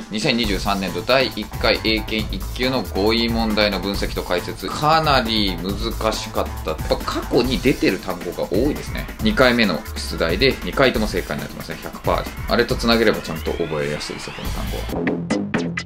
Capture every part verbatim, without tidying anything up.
にせんにじゅうさんねんどだいいっかい英検いっ級の語彙問題の分析と解説、かなり難しかった。やっぱ過去に出てる単語が多いですね。にかいめの出題でにかいとも正解になってますね。 ひゃくパーセント。あれとつなげればちゃんと覚えやすいですよ、この単語は。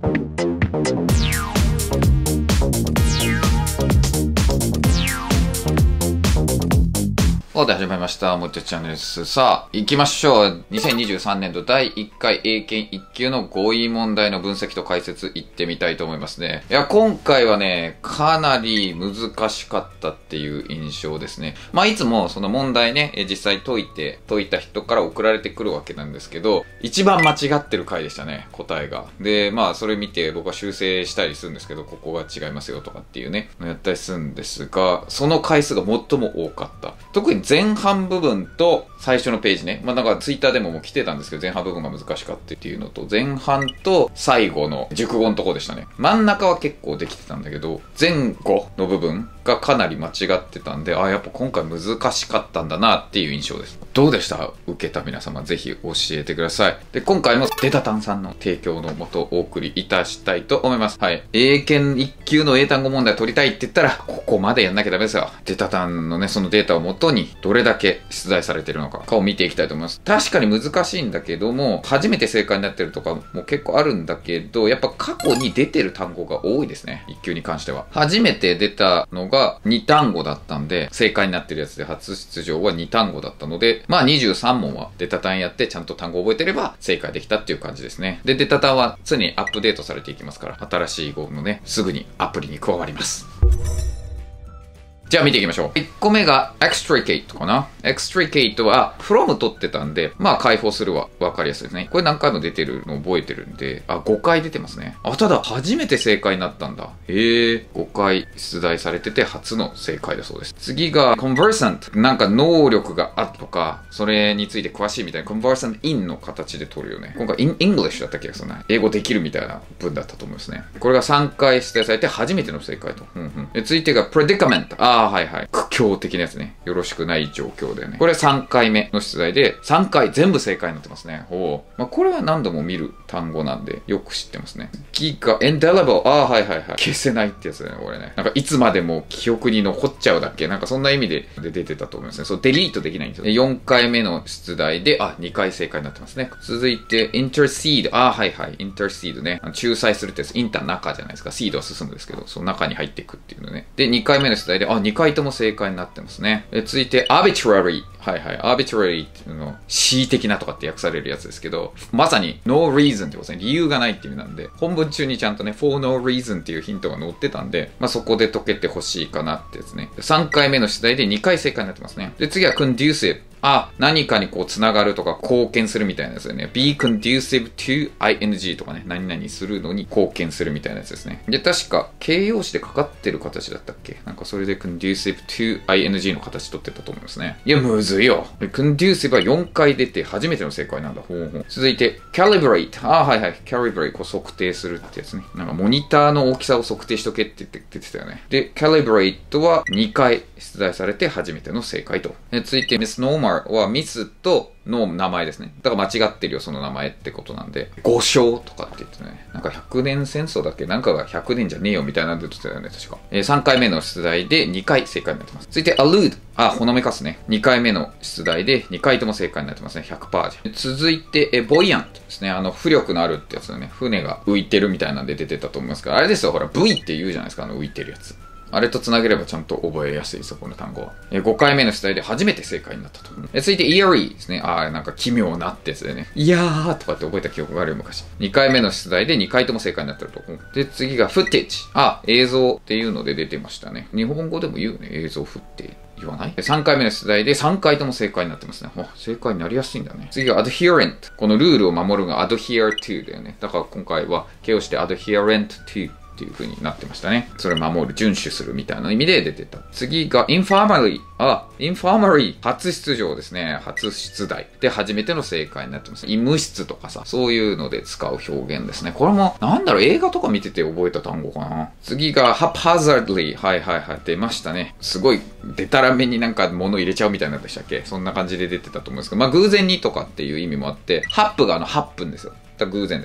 で始まりました。もっちゃチャンネルです。さあ、行きましょう。にせんにじゅうさんねんどだいいっかい英検いっ級の語彙問題の分析と解説行ってみたいと思いますね。いや、今回はね、かなり難しかったっていう印象ですね。まあ、いつもその問題ね、実際解いて、解いた人から送られてくるわけなんですけど、一番間違ってる回でしたね、答えが。で、まあ、それ見て僕は修正したりするんですけど、ここが違いますよとかっていうね、やったりするんですが、その回数が最も多かった。特に前半部分と最初のページね。まあなんかツイッターでももう来てたんですけど、前半部分が難しかったっていうのと、前半と最後の熟語のとこでしたね。真ん中は結構できてたんだけど、前後の部分がかなり間違ってたんで、あ、やっぱ今回難しかったんだなっていう印象です。どうでした？受けた皆様、ぜひ教えてください。で、今回もデタタンさんの提供のもとお送りいたしたいと思います。はい。英検いっ級の英単語問題取りたいって言ったら、ここまでやんなきゃダメですよ。デタタンのね、そのデータをもとに、どれだけ出題されているのか、かを見ていきたいと思います。確かに難しいんだけども、初めて正解になってるとかも結構あるんだけど、やっぱ過去に出てる単語が多いですね。いっ級に関しては。初めて出たのがに単語だったんで、正解になってるやつで初出場はに単語だったので、まあにじゅうさん問はデタタンやってちゃんと単語を覚えてれば正解できたっていう感じですね。で、デタタンは常にアップデートされていきますから、新しい語のね、すぐにアプリに加わります。じゃあ見ていきましょう。いっこめが extricate かな。extricate は from 取ってたんで、まあ解放するは分かりやすいですね。これ何回も出てるの覚えてるんで、あ、ごかい出てますね。あ、ただ初めて正解になったんだ。へえ、ごかい出題されてて初の正解だそうです。次が conversant。なんか能力があるとか、それについて詳しいみたいな conversant in の形で取るよね。今回 in English だった気がするな。英語できるみたいな文だったと思いますね。これがさんかい出題されて初めての正解と。うんうん、で続いてが predicament。ああ、はいはい。苦境的なやつね。よろしくない状況だよね。これさんかいめの出題で、さんかい全部正解になってますね。おまあ、これは何度も見る単語なんで、よく知ってますね。次が indelible。ああ、はいはいはい。消せないってやつだよね、これね。なんかいつまでも記憶に残っちゃうだっけ？なんかそんな意味で出てたと思いますね。そう、デリートできないんですよ。よんかいめの出題で、あ、にかい正解になってますね。続いて intercede。ああ、はいはい。intercede ね。仲裁するってやつ。インター中じゃないですか。シードは進むんですけど、その中に入っていくっていうのね。で、にかいめの出題で、あ、にかいとも正解になってますね。え続いて arbitrary。はいはい。arbitrary っていうの、恣意的なとかって訳されるやつですけど、まさに no reason ってことですね。理由がないっていう意味なんで、本文中にちゃんとね、for no reason っていうヒントが載ってたんで、まあそこで解けてほしいかなってやつね。さんかいめの出題でにかい正解になってますね。で、次は conducive。あ、何かにこう繋がるとか貢献するみたいなやつだよね。be conducive to ing とかね、何々するのに貢献するみたいなやつですね。で、確か形容詞でかかってる形だったっけ？なんかそれで conducive to ing の形取ってたと思いますね。いや、むずいよ。conducive はよんかい出て初めての正解なんだ。ほうほう。続いて calibrate。あ、はいはい。calibrate こう測定するってやつね。なんかモニターの大きさを測定しとけって言って出てたよね。で、calibrate はにかい出題されて初めての正解と。で続いて misnomerはミスとの名前ですね。だから間違ってるよ、その名前ってことなんで。誤称とかって言ってね。なんかひゃくねん戦争だっけ？なんかがひゃくねんじゃねえよみたいなんで言ってたよね、確か。えー、さんかいめの出題でにかい正解になってます。続いて allude。あ、ほのめかすね。にかいめの出題でにかいとも正解になってますね。ひゃくパーセント。続いて、え、buoyantですね。あの、浮力のあるってやつだね。船が浮いてるみたいなんで出てたと思いますから。あれですよ、ほら、V って言うじゃないですか、あの浮いてるやつ。あれと繋げればちゃんと覚えやすいですよ、この単語は。えごかいめの出題で初めて正解になったと。え続いて eerie ですね。ああ、なんか奇妙なってやつでね。いやーとかって覚えた記憶があるよ、昔。にかいめの出題でにかいとも正解になってると。で、次が footage。あ、映像っていうので出てましたね。日本語でも言うね、映像フッテ言わない ?さん 回目の出題でさんかいとも正解になってますね。正解になりやすいんだね。次が adherent。このルールを守るが adhere to だよね。だから今回は形容して adherent to。っていう風になってましたね。それを守る、遵守するみたいな意味で出てた。次が infirmary。あ、infirmary。初出場ですね。初出題。で、初めての正解になってます。医務室とかさ、そういうので使う表現ですね。これも、なんだろう、映画とか見てて覚えた単語かな。次が haphazardly。はいはいはい。出ましたね。すごい、でたらめになんか物入れちゃうみたいなんでしたっけ？そんな感じで出てたと思うんですけど、まあ偶然にとかっていう意味もあって、ハップがあのはっぷんですよ。偶然ですね。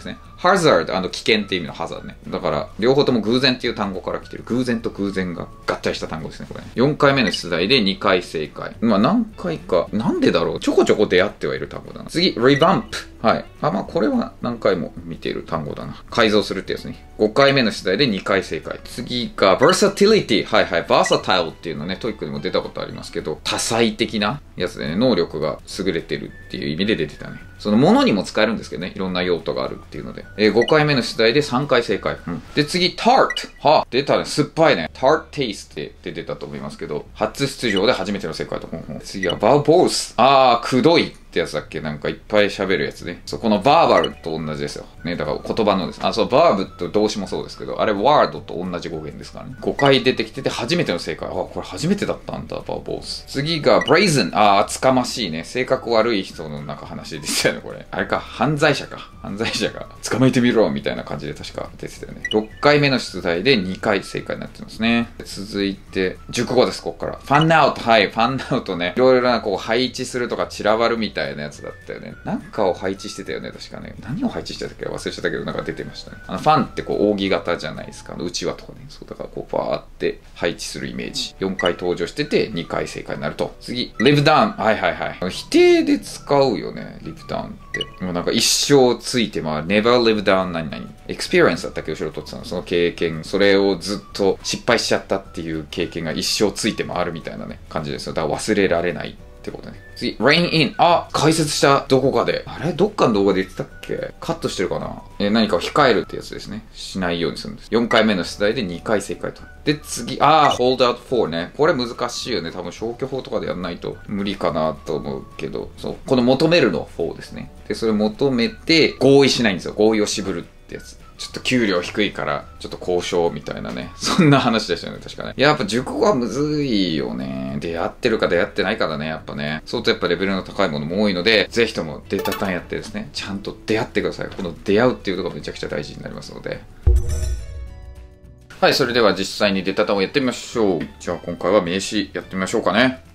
hazard、あの危険っていう意味のハザードね。だから、両方とも偶然っていう単語から来てる。偶然と偶然が合体した単語ですね、これ、ね。よんかいめの出題でにかい正解。まあ何回か、なんでだろう。ちょこちょこ出会ってはいる単語だな。次、revamp。はい。あ、まあこれは何回も見ている単語だな。改造するってやつね。ごかいめの出題でにかい正解。次が versatility。はいはい。versatile っていうのね、トイックにも出たことありますけど、多彩的なやつでね、能力が優れてるっていう意味で出てたね。そのものにも使えるんですけどね、いろんな用途があるっていうので。えー、ごかいめの出題でさんかい正解。うん、で、次、tart。はあ、出たね。酸っぱいね。tart taste って出てたと思いますけど、初出場で初めての正解と。ほんほん次は verbose。あー、くどい。ってやつだっけ、なんかいっぱい喋るやつね。そう、このバーバルと同じですよ。ね、だから言葉のです。あ、そう、バーブと動詞もそうですけど、あれワードと同じ語源ですからね。ごかい出てきてて初めての正解。あ、これ初めてだったんだ、バーボース。次が brazen。あー、厚かましいね。性格悪い人のなんか話でしたよね、これ。あれか、犯罪者か。犯罪者が捕まえてみろみたいな感じで確か出てたよね。ろっかいめの出題でにかい正解になってますね。続いて、熟語です、ここから。ファンアウト。はい、ファンアウトね。いろいろなこう配置するとか散らばるみたいなやつだったよね。なんかを配置してたよね、確かね。何を配置してたっけ忘れちゃったけど、なんか出てましたね。あの、ファンってこう、扇形じゃないですか。うちわとかね。そう、だからこう、バーって配置するイメージ。よんかい登場してて、にかい正解になると。次、live down。はいはいはい。否定で使うよね、live downって。もうなんか一生ついて回る。never live down 何々。experience だったっけ、後ろ取ってたの。その経験。それをずっと失敗しちゃったっていう経験が一生ついて回るみたいなね、感じですよ。だから忘れられない。ってことね。次、rain in。あ、解説したどこかで。あれどっかの動画で言ってたっけカットしてるかなえ、何かを控えるってやつですね。しないようにするんです。よんかいめの出題でにかい正解と。で、次、あー、hold out for ね。これ難しいよね。多分消去法とかでやんないと無理かなと思うけど。そう。この求めるの for ですね。で、それ求めて合意しないんですよ。合意を渋るってやつ。ちょっと給料低いから、ちょっと交渉みたいなね。そんな話でしたよね、確かね。やっぱ熟語はむずいよね。出会ってるか出会ってないかだね、やっぱね。相当やっぱレベルの高いものも多いので、ぜひともデータ単やってですね、ちゃんと出会ってください。この出会うっていうのがめちゃくちゃ大事になりますので。はい、それでは実際にデータ単をやってみましょう。じゃあ今回は名詞やってみましょうかね。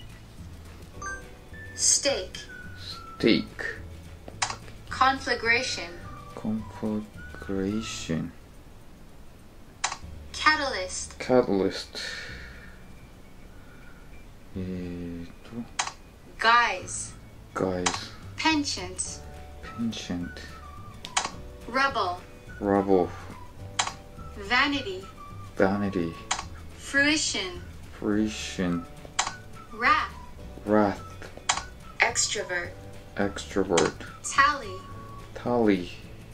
ステーキ。 ステーキ。 conflagration。 conflagration。 catalyst。 catalyst。えーと。 guise。 guise。 penchant。 penchant。 rubble。 rubble。 vanity。 vanity。 fruition。 fruition。 wrath。 wrath。 extrovert。 extrovert。 tally。 tally。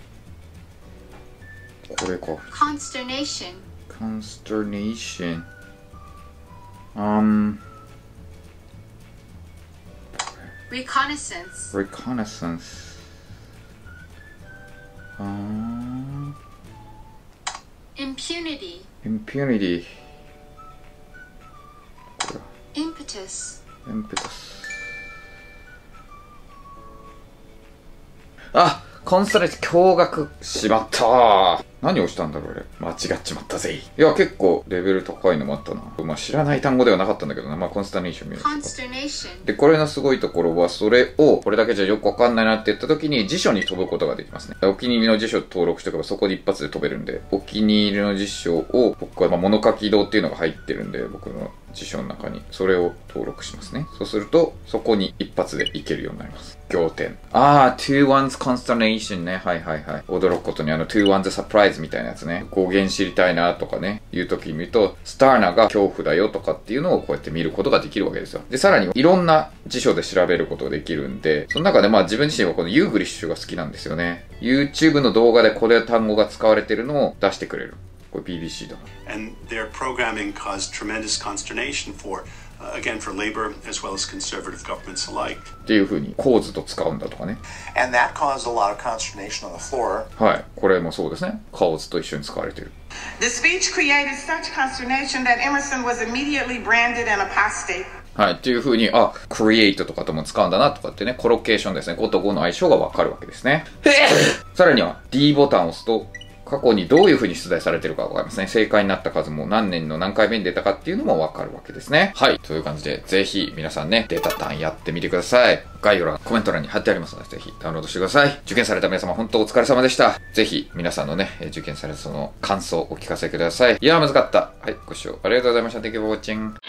これか。 consternation。 consternation。um。 reconnaissance。 reconnaissance。um。 impunity。 impunity。これ。 impetus。 impetus。あ、コンストレート驚愕しまったー。何をしたんだろう俺。間違っちまったぜ。いや、結構レベル高いのもあったな。まあ知らない単語ではなかったんだけどな。まあコンスタネーション見る。 consternation。 で、これのすごいところは、それを、これだけじゃよくわかんないなって言った時に辞書に飛ぶことができますね。お気に入りの辞書登録しておけばそこで一発で飛べるんで、お気に入りの辞書を、僕はまあ物書き堂っていうのが入ってるんで、僕の辞書の中に、それを登録しますね。そうすると、そこに一発でいけるようになります。仰天。あー、to one's consternation ね。はいはいはい。驚くことにあの to one's surprise みたいなやつね。語源知りたいなとかね、いう時に見ると、スターナが恐怖だよとかっていうのをこうやって見ることができるわけですよ。で、さらにいろんな辞書で調べることができるんで、その中でまあ自分自身はこのユーグリッシュが好きなんですよね。YouTube の動画でこれ単語が使われてるのを出してくれる。これ ビービーシー だな。 And their programming caused tremendous consternation for, uh, again, for labor as well as conservative governments alike. っていう風に構図と使うんだとかね。 And that caused a lot of consternation on the floor. はい。これもそうですね。構図と一緒に使われてる。 The speech created such consternation that Emerson was immediately branded an apostate. はい。っていう風に、あ、create とかとも使うんだなとかってね、コロケーションですね。ごとごの相性がわかるわけですね。さらには D ボタンを押すと、 過去にどういう風に出題されてるかわかりますね。正解になった数も何年の何回目に出たかっていうのもわかるわけですね。はい。という感じで、ぜひ皆さんね、データターンやってみてください。概要欄、コメント欄に貼ってありますので、ぜひダウンロードしてください。受験された皆様、本当お疲れ様でした。ぜひ皆さんのね、受験されたその感想をお聞かせください。いやー、難かった。はい。ご視聴ありがとうございました。Thank you for watching.